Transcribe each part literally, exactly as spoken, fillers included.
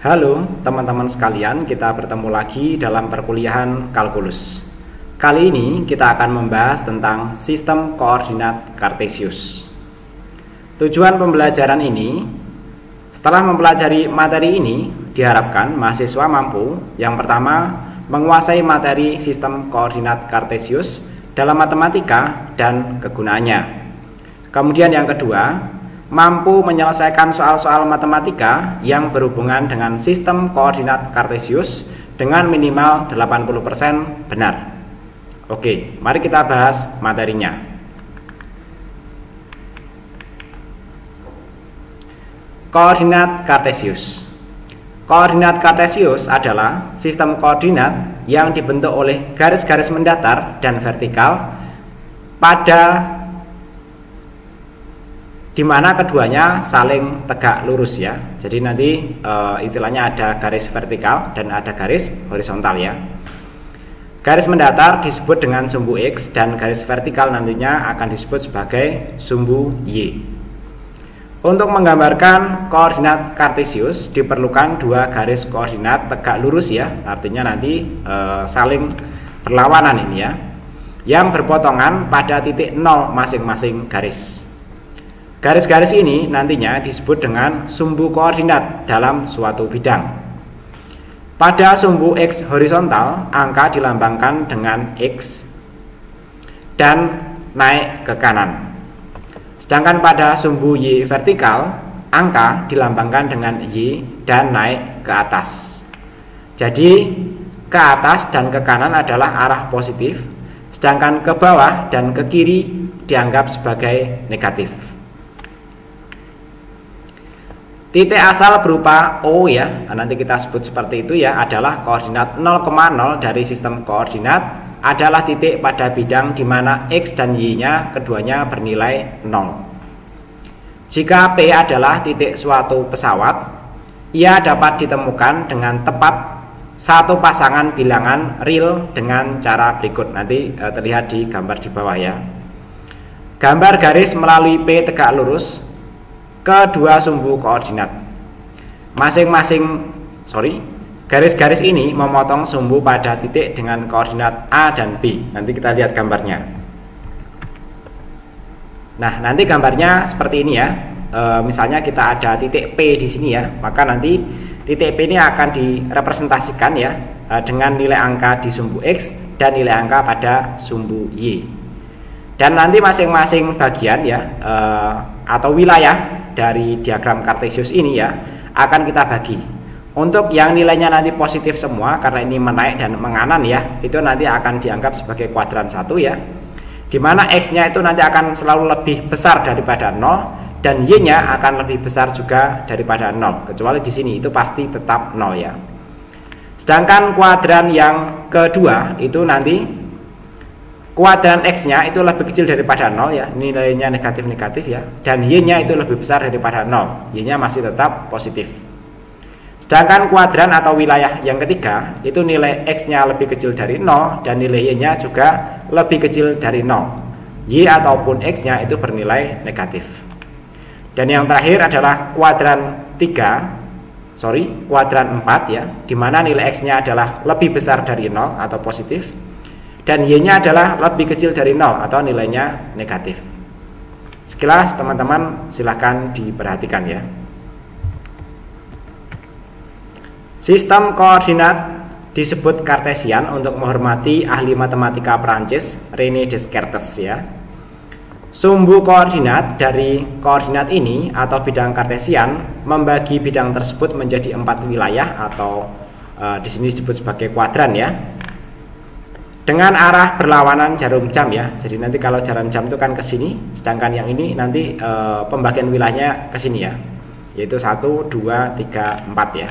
Halo teman-teman sekalian, kita bertemu lagi dalam perkuliahan kalkulus. Kali ini kita akan membahas tentang sistem koordinat Kartesius. Tujuan pembelajaran ini, setelah mempelajari materi ini, diharapkan mahasiswa mampu yang pertama menguasai materi sistem koordinat Kartesius dalam matematika dan kegunaannya. Kemudian yang kedua, mampu menyelesaikan soal-soal matematika yang berhubungan dengan sistem koordinat Kartesius dengan minimal delapan puluh persen benar. Oke, mari kita bahas materinya. Koordinat Kartesius. Koordinat Kartesius adalah sistem koordinat yang dibentuk oleh garis-garis mendatar dan vertikal pada di mana keduanya saling tegak lurus ya. Jadi nanti e, istilahnya ada garis vertikal dan ada garis horizontal ya. Garis mendatar disebut dengan sumbu X dan garis vertikal nantinya akan disebut sebagai sumbu Y. Untuk menggambarkan koordinat Kartesius diperlukan dua garis koordinat tegak lurus ya. Artinya nanti e, saling berlawanan ini ya, yang berpotongan pada titik nol masing-masing garis. Garis-garis ini nantinya disebut dengan sumbu koordinat dalam suatu bidang. Pada sumbu X horizontal, angka dilambangkan dengan X dan naik ke kanan. Sedangkan pada sumbu Y vertikal, angka dilambangkan dengan Y dan naik ke atas. Jadi, ke atas dan ke kanan adalah arah positif, sedangkan ke bawah dan ke kiri dianggap sebagai negatif. Titik asal berupa O ya, nanti kita sebut seperti itu ya, adalah koordinat nol koma nol dari sistem koordinat, adalah titik pada bidang di mana X dan Y-nya keduanya bernilai nol. Jika P adalah titik suatu pesawat, ia dapat ditemukan dengan tepat satu pasangan bilangan real dengan cara berikut. Nanti eh, terlihat di gambar di bawah ya. Gambar garis melalui P tegak lurus kedua sumbu koordinat. Masing-masing sorry, garis-garis ini memotong sumbu pada titik dengan koordinat A dan B. Nanti kita lihat gambarnya. Nah, nanti gambarnya seperti ini ya. E, misalnya kita ada titik P di sini ya, maka nanti titik P ini akan direpresentasikan ya e, dengan nilai angka di sumbu X dan nilai angka pada sumbu Y. Dan nanti masing-masing bagian ya e, atau wilayah dari diagram Kartesius ini ya akan kita bagi. Untuk yang nilainya nanti positif semua karena ini menaik dan menganan ya, itu nanti akan dianggap sebagai kuadran satu ya, dimana X-nya itu nanti akan selalu lebih besar daripada nol dan Y-nya akan lebih besar juga daripada nol, kecuali di sini itu pasti tetap nol ya. Sedangkan kuadran yang kedua itu nanti kuadran X-nya itu lebih kecil daripada nol ya, nilainya negatif-negatif ya, dan Y-nya itu lebih besar daripada nol, Y-nya masih tetap positif. Sedangkan kuadran atau wilayah yang ketiga itu nilai X-nya lebih kecil dari nol dan nilai Y-nya juga lebih kecil dari nol, Y ataupun X-nya itu bernilai negatif. Dan yang terakhir adalah kuadran tiga, sorry, kuadran empat ya, dimana nilai X-nya adalah lebih besar dari nol atau positif, dan Y-nya adalah lebih kecil dari nol atau nilainya negatif. Sekilas teman-teman silahkan diperhatikan ya. Sistem koordinat disebut Kartesian untuk menghormati ahli matematika Prancis René Descartes ya. Sumbu koordinat dari koordinat ini atau bidang Kartesian membagi bidang tersebut menjadi empat wilayah atau e, di sini disebut sebagai kuadran ya, dengan arah berlawanan jarum jam ya. Jadi nanti kalau jarum jam itu kan ke sini, sedangkan yang ini nanti e, pembagian wilayahnya ke sini ya, yaitu satu, dua, tiga, empat ya.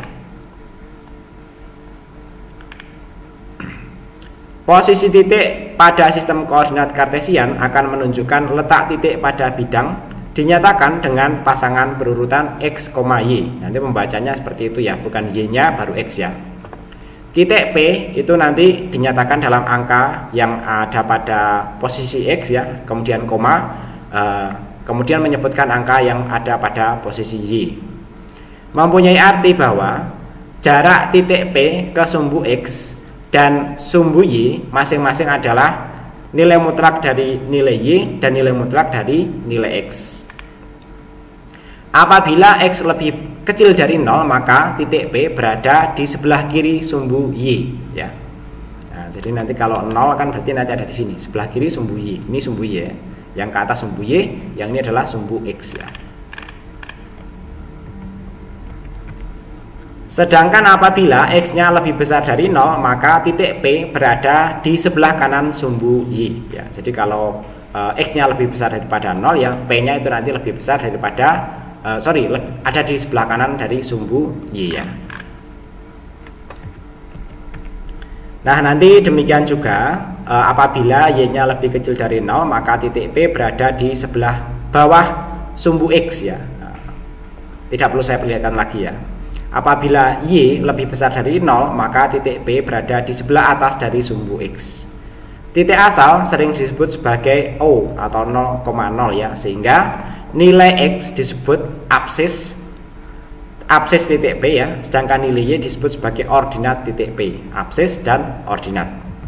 Posisi titik pada sistem koordinat Kartesian akan menunjukkan letak titik pada bidang dinyatakan dengan pasangan berurutan X, Y. Nanti membacanya seperti itu ya, bukan Y-nya baru X ya. Titik P itu nanti dinyatakan dalam angka yang ada pada posisi X ya, kemudian koma, eh, kemudian menyebutkan angka yang ada pada posisi Y. Mempunyai arti bahwa jarak titik P ke sumbu X dan sumbu Y masing-masing adalah nilai mutlak dari nilai Y dan nilai mutlak dari nilai X. Apabila X lebih kecil dari nol, maka titik P berada di sebelah kiri sumbu Y ya. Nah, jadi nanti kalau nol kan berarti nanti ada di sini, sebelah kiri sumbu Y. Ini sumbu Y ya. Yang ke atas sumbu Y, yang ini adalah sumbu X ya. Sedangkan apabila X-nya lebih besar dari nol, maka titik P berada di sebelah kanan sumbu Y ya. Jadi kalau uh, X-nya lebih besar daripada nol ya, P-nya itu nanti lebih besar daripada uh, sorry, ada di sebelah kanan dari sumbu Y ya. Nah, nanti demikian juga uh, apabila Y-nya lebih kecil dari nol, maka titik P berada di sebelah bawah sumbu X ya. Nah, tidak perlu saya perlihatkan lagi ya. Apabila Y lebih besar dari nol, maka titik P berada di sebelah atas dari sumbu X. Titik asal sering disebut sebagai O atau nol koma nol ya, sehingga nilai X disebut absis absis titik P ya, sedangkan nilai Y disebut sebagai ordinat titik P, absis dan ordinat.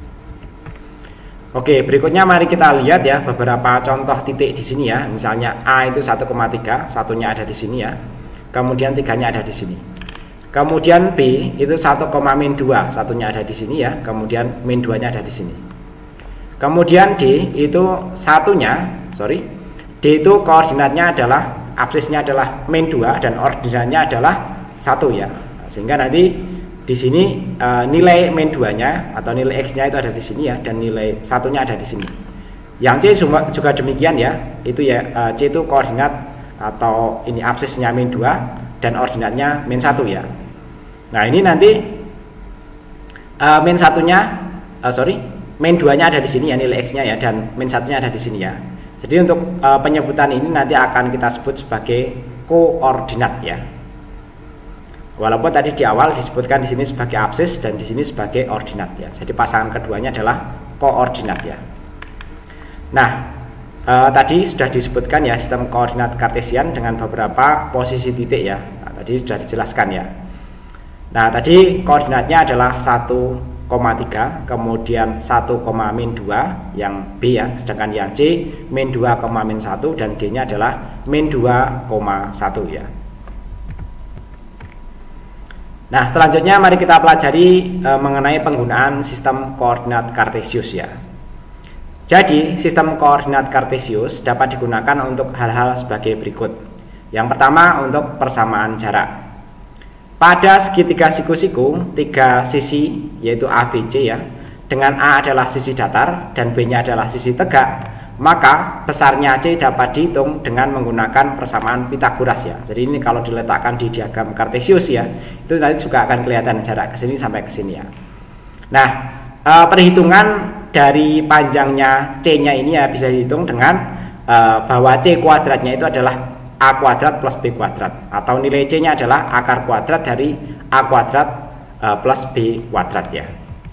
Oke, berikutnya mari kita lihat ya beberapa contoh titik di sini ya. Misalnya A itu satu koma tiga, satunya ada di sini ya. Kemudian tiganya ada di sini. Kemudian B itu satu, min dua, satunya ada di sini ya. Kemudian min dua-nya ada di sini. Kemudian D itu satunya, sorry, D itu koordinatnya adalah, absisnya adalah min dua dan ordinatnya adalah satu ya. Sehingga nanti di sini e, nilai min dua-nya atau nilai X-nya itu ada di sini ya, dan nilai satunya ada di sini. Yang C juga demikian ya. Itu ya, e, C itu koordinat atau ini absisnya min dua dan ordinatnya min satu ya. Nah, ini nanti uh, min satunya uh, sorry, min dua-nya ada di sini ya, nilai X-nya ya, dan min satunya ada di sini ya. Jadi untuk uh, penyebutan ini nanti akan kita sebut sebagai koordinat ya. Walaupun tadi di awal disebutkan di sini sebagai absis dan di sini sebagai ordinat ya. Jadi pasangan keduanya adalah koordinat ya. Nah, uh, tadi sudah disebutkan ya sistem koordinat kartesian dengan beberapa posisi titik ya. Nah, tadi sudah dijelaskan ya. Nah, tadi koordinatnya adalah satu koma tiga, kemudian satu, min dua yang B ya, sedangkan yang C min dua, min satu dan D-nya adalah min dua, satu ya. Nah, selanjutnya mari kita pelajari e, mengenai penggunaan sistem koordinat kartesius ya. Jadi, sistem koordinat kartesius dapat digunakan untuk hal-hal sebagai berikut. Yang pertama, untuk persamaan jarak. Pada segitiga siku-siku, tiga sisi yaitu A, B, C ya, dengan A adalah sisi datar dan B-nya adalah sisi tegak, maka besarnya C dapat dihitung dengan menggunakan persamaan Pitagoras ya. Jadi ini kalau diletakkan di diagram kartesius ya, itu nanti juga akan kelihatan jarak ke sini sampai ke sini ya. Nah, e, perhitungan dari panjangnya C-nya ini ya bisa dihitung dengan e, bahwa C kuadratnya itu adalah A kuadrat plus B kuadrat, atau nilai C-nya adalah akar kuadrat dari A kuadrat e, plus B kuadrat ya.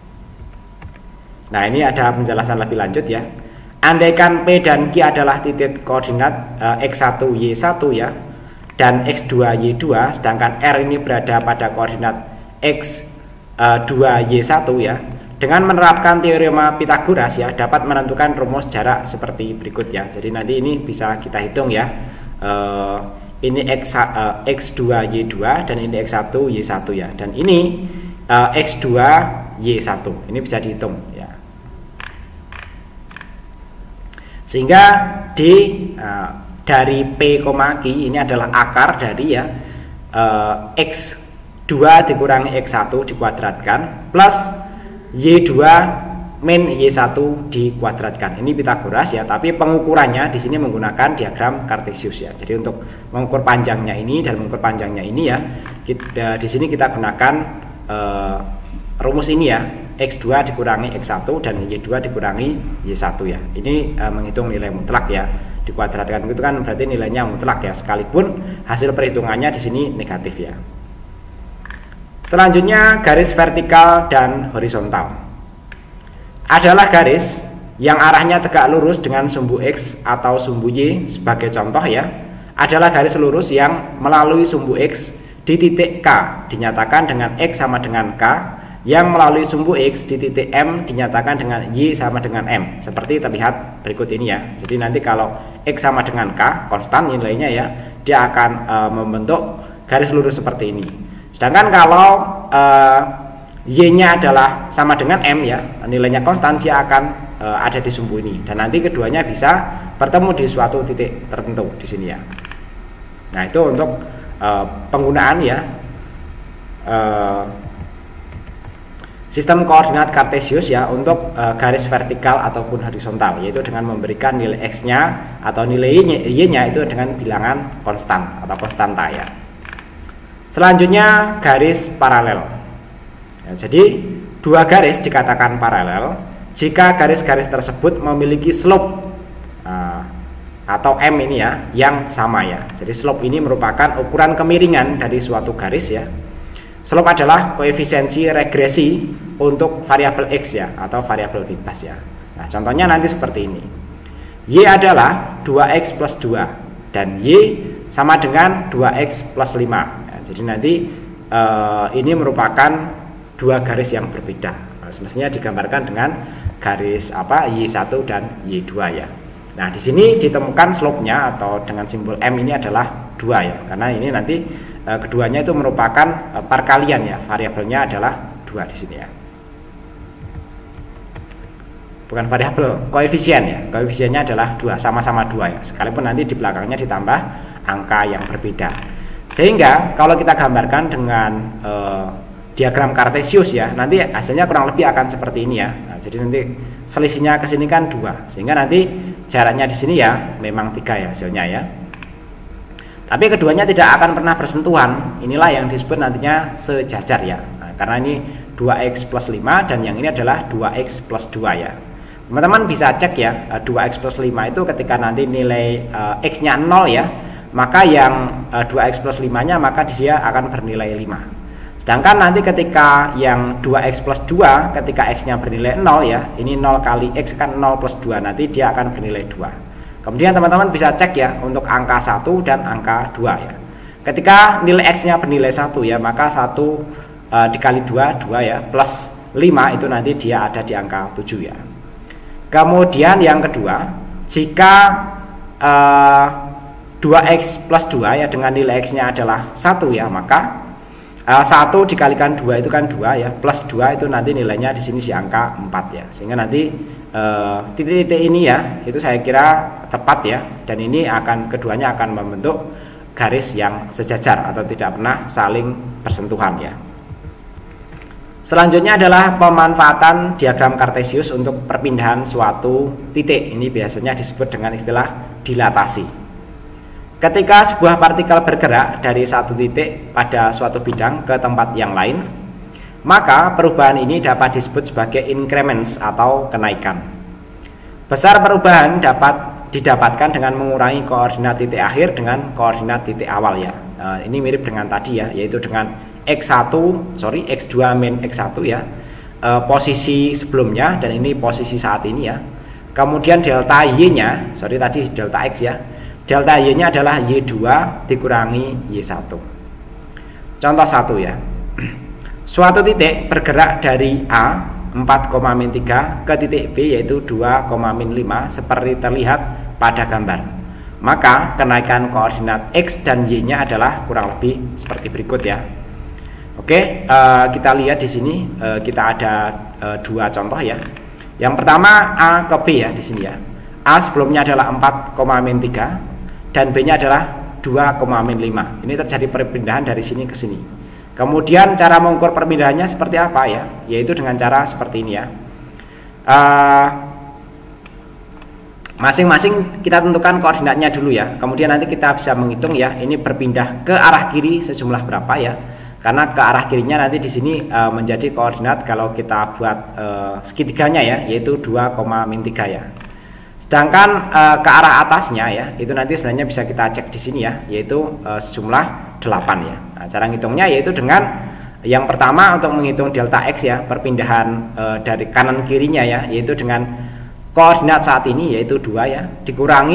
Nah, ini ada penjelasan lebih lanjut ya. Andaikan P dan Q adalah titik koordinat e, X satu Y satu ya, dan X dua Y dua, sedangkan R ini berada pada koordinat X dua Y satu ya. Dengan menerapkan teorema Pitagoras ya, dapat menentukan rumus jarak seperti berikut ya. Jadi nanti ini bisa kita hitung ya. Uh, ini X, uh, X dua Y dua dan ini X satu Y satu ya, dan ini uh, X dua Y satu, ini bisa dihitung ya. Sehingga D uh, dari P, Q ini adalah akar dari ya uh, X dua dikurangi X satu dikuadratkan plus Y dua min Y satu dikuadratkan. Ini Pitagoras ya, tapi pengukurannya di sini menggunakan diagram kartesius ya. Jadi untuk mengukur panjangnya ini dan mengukur panjangnya ini ya, kita, di sini kita gunakan uh, rumus ini ya, X dua dikurangi X satu dan Y dua dikurangi Y satu ya. Ini uh, menghitung nilai mutlak ya. Dikuadratkan itu kan berarti nilainya mutlak ya, sekalipun hasil perhitungannya di sini negatif ya. Selanjutnya garis vertikal dan horizontal adalah garis yang arahnya tegak lurus dengan sumbu X atau sumbu Y. Sebagai contoh ya, adalah garis lurus yang melalui sumbu X di titik K dinyatakan dengan X sama dengan K, yang melalui sumbu X di titik M dinyatakan dengan Y sama dengan M, seperti terlihat berikut ini ya. Jadi nanti kalau X sama dengan K, konstan nilainya ya, dia akan e, membentuk garis lurus seperti ini. Sedangkan kalau e, Y-nya adalah sama dengan M ya, nilainya konstan, dia akan e, ada di sumbu ini, dan nanti keduanya bisa bertemu di suatu titik tertentu di sini ya. Nah, itu untuk e, penggunaan ya e, sistem koordinat kartesius ya untuk e, garis vertikal ataupun horizontal, yaitu dengan memberikan nilai X-nya atau nilai Y-nya itu dengan bilangan konstan atau konstanta ya. Selanjutnya garis paralel. Ya, jadi dua garis dikatakan paralel jika garis-garis tersebut memiliki slope e, atau M ini ya yang sama ya. Jadi slope ini merupakan ukuran kemiringan dari suatu garis ya. Slope adalah koefisiensi regresi untuk variabel X ya, atau variabel bebas ya. Nah, contohnya nanti seperti ini. Y adalah dua X plus dua dan Y sama dengan dua X plus lima. Nah, jadi nanti eh, ini merupakan dua garis yang berbeda. Nah, semestinya digambarkan dengan garis apa Y satu dan Y dua ya. Nah, di sini ditemukan slope-nya atau dengan simbol M ini adalah dua ya. Karena ini nanti e, keduanya itu merupakan e, perkalian ya. Variabelnya adalah dua di sini ya. Bukan variabel, koefisien ya. Koefisiennya adalah dua, sama-sama dua ya. Sekalipun nanti di belakangnya ditambah angka yang berbeda. Sehingga kalau kita gambarkan dengan e, diagram kartesius ya, nanti hasilnya kurang lebih akan seperti ini ya. Nah, jadi nanti selisihnya ke sini kan dua, sehingga nanti jaraknya di sini ya memang tiga ya hasilnya ya. Tapi keduanya tidak akan pernah bersentuhan. Inilah yang disebut nantinya sejajar ya. Nah, karena ini dua X plus lima dan yang ini adalah dua X plus dua ya. Teman-teman bisa cek ya, dua X plus lima itu ketika nanti nilai uh, X-nya nol ya, maka yang uh, dua X plus lima-nya maka dia akan bernilai lima. Sedangkan nanti ketika yang dua X plus dua, ketika X-nya bernilai nol ya, ini nol kali X kan nol plus dua, nanti dia akan bernilai dua. Kemudian teman-teman bisa cek ya untuk angka satu dan angka dua ya. Ketika nilai X-nya bernilai satu ya, maka satu e, dikali dua, dua ya, plus lima itu nanti dia ada di angka tujuh ya. Kemudian yang kedua, jika e, dua X plus dua ya dengan nilai X-nya adalah satu ya, maka Uh, satu dikalikan dua itu kan dua ya, plus dua itu nanti nilainya di sini di angka empat ya. Sehingga nanti titik-titik uh, ini ya, itu saya kira tepat ya, dan ini akan keduanya akan membentuk garis yang sejajar atau tidak pernah saling bersentuhan ya. Selanjutnya adalah pemanfaatan diagram kartesius untuk perpindahan suatu titik. Ini biasanya disebut dengan istilah dilatasi. Ketika sebuah partikel bergerak dari satu titik pada suatu bidang ke tempat yang lain, maka perubahan ini dapat disebut sebagai increments atau kenaikan. Besar perubahan dapat didapatkan dengan mengurangi koordinat titik akhir dengan koordinat titik awal ya. Nah, ini mirip dengan tadi ya, yaitu dengan X satu, sorry X dua min X satu ya, e, posisi sebelumnya dan ini posisi saat ini ya. Kemudian delta Y-nya, sorry tadi delta X ya. Delta Y-nya adalah Y dua dikurangi Y satu. Contoh satu ya. Suatu titik bergerak dari A empat, min tiga ke titik B yaitu dua, min lima seperti terlihat pada gambar. Maka kenaikan koordinat X dan Y-nya adalah kurang lebih seperti berikut ya. Oke, uh, kita lihat di sini uh, kita ada uh, dua contoh ya. Yang pertama A ke B ya di sini ya. A sebelumnya adalah empat, min tiga dan B-nya adalah dua, min lima. Ini terjadi perpindahan dari sini ke sini. Kemudian cara mengukur perpindahannya seperti apa ya? Yaitu dengan cara seperti ini ya. Masing-masing uh, kita tentukan koordinatnya dulu ya. Kemudian nanti kita bisa menghitung ya. Ini berpindah ke arah kiri sejumlah berapa ya? Karena ke arah kirinya nanti di sini uh, menjadi koordinat kalau kita buat uh, segitiganya ya, yaitu dua, min tiga ya. Sedangkan e, ke arah atasnya ya, itu nanti sebenarnya bisa kita cek di sini ya, yaitu e, sejumlah delapan ya. Nah, cara ngitungnya yaitu dengan yang pertama untuk menghitung delta X ya, perpindahan e, dari kanan kirinya ya, yaitu dengan koordinat saat ini yaitu dua ya, dikurangi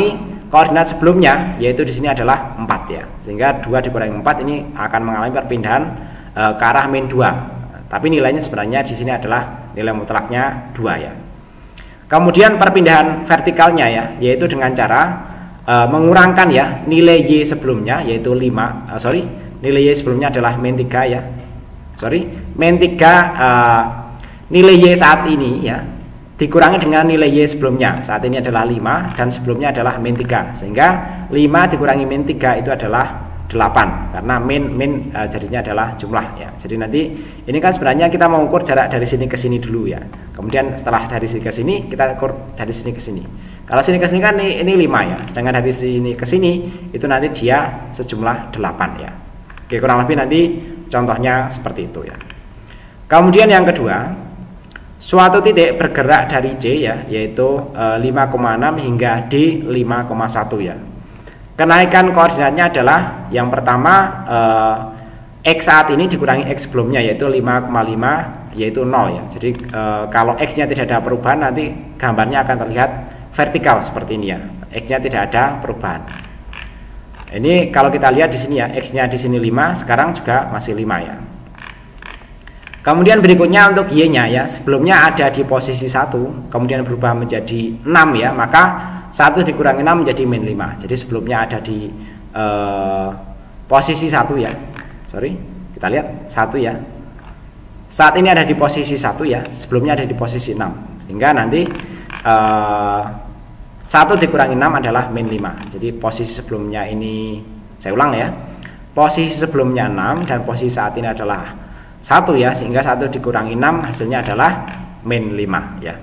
koordinat sebelumnya yaitu di sini adalah empat ya. Sehingga dua dikurangi empat ini akan mengalami perpindahan e, ke arah min dua. Tapi nilainya sebenarnya di sini adalah nilai mutlaknya dua ya. Kemudian perpindahan vertikalnya ya, yaitu dengan cara e, mengurangkan ya nilai y sebelumnya yaitu lima, e, sorry, nilai y sebelumnya adalah min tiga ya. Sorry, min tiga e, nilai y saat ini ya dikurangi dengan nilai y sebelumnya. Saat ini adalah lima dan sebelumnya adalah min tiga. Sehingga lima dikurangi min tiga itu adalah delapan. Karena min min e, jadinya adalah jumlah ya. Jadi nanti ini kan sebenarnya kita mengukur jarak dari sini ke sini dulu ya. Kemudian setelah dari sini ke sini kita ukur dari sini ke sini. Kalau sini ke sini kan ini, ini lima ya. Sedangkan dari sini ke sini itu nanti dia sejumlah delapan ya. Oke, kurang lebih nanti contohnya seperti itu ya. Kemudian yang kedua, suatu titik bergerak dari C ya, yaitu e, lima koma enam hingga D lima koma satu ya. Kenaikan koordinatnya adalah yang pertama e, X saat ini dikurangi X sebelumnya yaitu lima koma lima yaitu nol ya. Jadi e, kalau X nya tidak ada perubahan nanti gambarnya akan terlihat vertikal seperti ini ya. X nya tidak ada perubahan. Ini kalau kita lihat di sini ya, X nya di sini lima, sekarang juga masih lima ya. Kemudian berikutnya untuk y-nya ya, sebelumnya ada di posisi satu, kemudian berubah menjadi enam ya, maka satu dikurangi enam menjadi min lima. Jadi sebelumnya ada di eh, posisi satu ya. Sorry, kita lihat satu ya. Saat ini ada di posisi satu ya, sebelumnya ada di posisi enam. Sehingga nanti eh, satu dikurangi enam adalah min lima. Jadi posisi sebelumnya ini, saya ulang ya. Posisi sebelumnya enam dan posisi saat ini adalah satu ya, sehingga satu dikurangi enam hasilnya adalah min lima ya.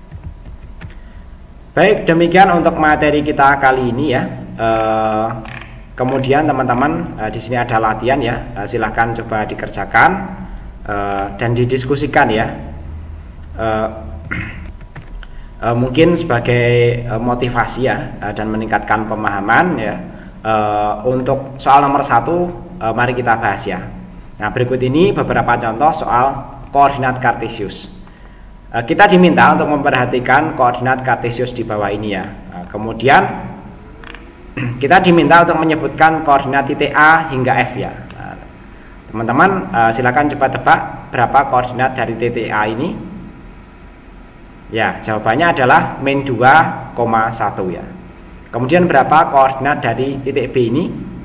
Baik, demikian untuk materi kita kali ini ya. E, kemudian teman-teman e, di sini ada latihan ya, e, silahkan coba dikerjakan e, dan didiskusikan ya. E, e, mungkin sebagai e, motivasi ya e, dan meningkatkan pemahaman ya. E, untuk soal nomor satu e, mari kita bahas ya. Nah, berikut ini beberapa contoh soal koordinat kartesius. E, kita diminta untuk memperhatikan koordinat kartesius di bawah ini ya. E, kemudian kita diminta untuk menyebutkan koordinat titik A hingga F ya. Teman-teman e, silakan coba tebak berapa koordinat dari titik A ini. Ya, jawabannya adalah min dua koma satu ya. Kemudian berapa koordinat dari titik B ini?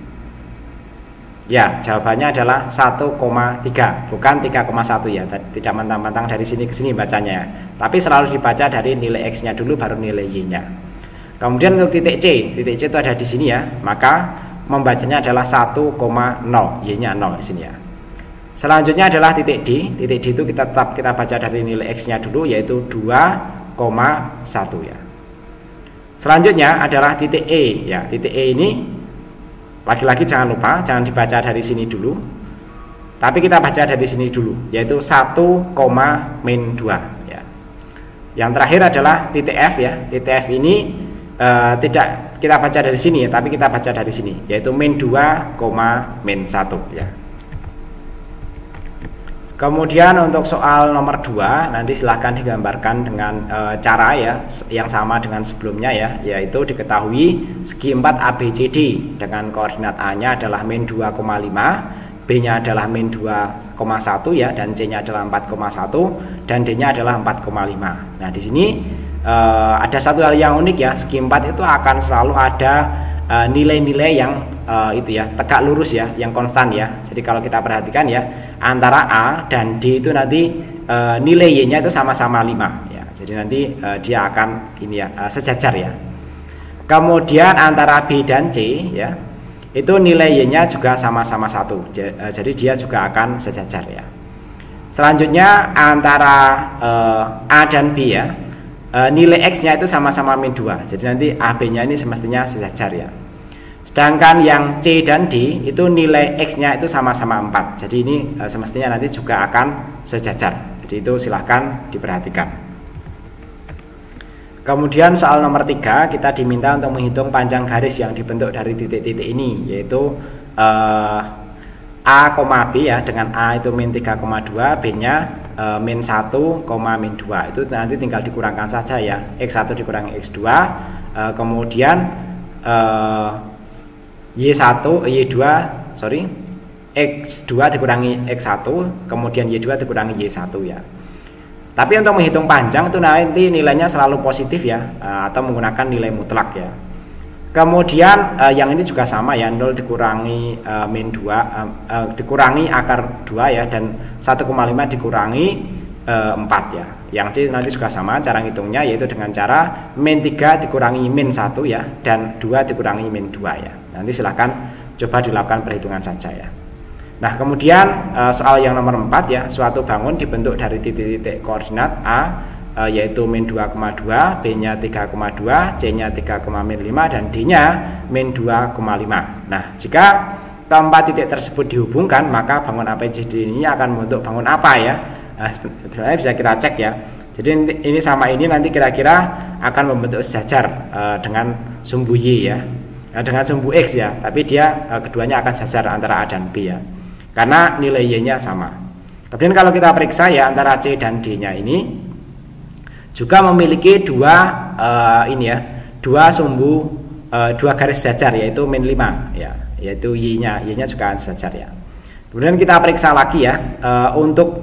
Ya, jawabannya adalah satu koma tiga, bukan tiga koma satu ya. Tidak mentang-mentang dari sini ke sini bacanya. Tapi selalu dibaca dari nilai X-nya dulu baru nilai Y-nya. Kemudian untuk titik C, titik C itu ada di sini ya. Maka membacanya adalah satu koma nol, Y-nya nol di sini ya. Selanjutnya adalah titik D. Titik D itu kita tetap kita baca dari nilai X-nya dulu yaitu dua koma satu ya. Selanjutnya adalah titik E ya. Titik E ini lagi-lagi jangan lupa, jangan dibaca dari sini dulu. Tapi kita baca dari sini dulu, yaitu satu, min dua ya. Yang terakhir adalah titik F ya. Titik F ini e, tidak kita baca dari sini ya, tapi kita baca dari sini, yaitu min dua, min satu ya. Kemudian untuk soal nomor dua nanti silahkan digambarkan dengan e, cara ya yang sama dengan sebelumnya ya, yaitu diketahui segi empat A B C D dengan koordinat A-nya adalah min dua koma lima, B-nya adalah min dua koma satu ya, dan C-nya adalah empat koma satu dan D-nya adalah empat koma lima. Nah, di sini e, ada satu hal yang unik ya, segi empat itu akan selalu ada nilai-nilai uh, yang uh, itu ya tegak lurus ya, yang konstan ya. Jadi kalau kita perhatikan ya, antara A dan D itu nanti uh, nilai Y-nya itu sama-sama lima ya. Jadi nanti uh, dia akan ini ya uh, sejajar ya. Kemudian antara B dan C ya, itu nilai Y-nya juga sama-sama satu. Jadi dia juga akan sejajar ya. Selanjutnya antara uh, A dan B ya, uh, nilai X-nya itu sama-sama min dua. Jadi nanti A B-nya ini semestinya sejajar ya. Sedangkan yang C dan D itu nilai X-nya itu sama-sama empat. Jadi ini uh, semestinya nanti juga akan sejajar. Jadi itu silahkan diperhatikan. Kemudian soal nomor tiga, kita diminta untuk menghitung panjang garis yang dibentuk dari titik-titik ini, yaitu uh, A, B ya, dengan A itu min tiga koma dua, B-nya uh, min satu, min dua. Itu nanti tinggal dikurangkan saja ya, X satu dikurangi X dua, uh, kemudian uh, Y satu, Y dua, sorry, X dua dikurangi X satu, kemudian Y dua dikurangi Y satu ya. Tapi untuk menghitung panjang itu nanti nilainya selalu positif ya, atau menggunakan nilai mutlak ya. Kemudian eh, yang ini juga sama ya, nol dikurangi eh, min dua eh, eh, dikurangi akar dua ya, dan satu koma lima dikurangi eh, empat ya. Yang C nanti juga sama cara ngitungnya, yaitu dengan cara min tiga dikurangi min satu ya, dan dua dikurangi min dua ya. Nanti silahkan coba dilakukan perhitungan saja ya. Nah, kemudian soal yang nomor empat ya, suatu bangun dibentuk dari titik-titik koordinat A, yaitu min dua koma dua, B-nya tiga koma dua, C-nya tiga, min lima, dan D-nya min dua koma lima. Nah, jika keempat titik tersebut dihubungkan, maka bangun A B C D ini akan membentuk bangun apa ya? Nah, sebenarnya bisa kita cek ya. Jadi ini sama ini nanti kira-kira akan membentuk sejajar uh, dengan sumbu Y ya, uh, dengan sumbu X ya, tapi dia uh, keduanya akan sejajar antara A dan B ya, karena nilai Y-nya sama. Kemudian kalau kita periksa ya, antara C dan D-nya ini juga memiliki dua uh, ini ya, dua sumbu, uh, dua garis sejajar, yaitu min lima ya, yaitu Y-nya, Y-nya juga sejajar ya. Kemudian kita periksa lagi ya, uh, untuk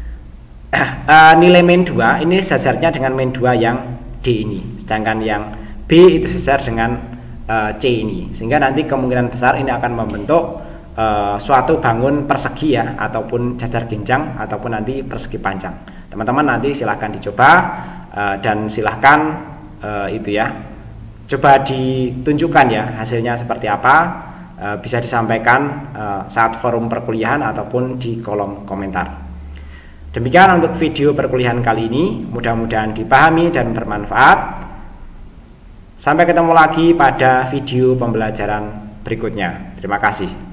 uh, nilai min dua ini sejajarnya dengan min dua yang D ini, sedangkan yang B itu sejajar dengan uh, C ini, sehingga nanti kemungkinan besar ini akan membentuk Uh, suatu bangun persegi ya, ataupun jajar ginjang, ataupun nanti persegi panjang. Teman-teman nanti silahkan dicoba uh, dan silahkan uh, itu ya, coba ditunjukkan ya hasilnya seperti apa, uh, bisa disampaikan uh, saat forum perkuliahan ataupun di kolom komentar. Demikian untuk video perkuliahan kali ini, mudah-mudahan dipahami dan bermanfaat. Sampai ketemu lagi pada video pembelajaran berikutnya. Terima kasih.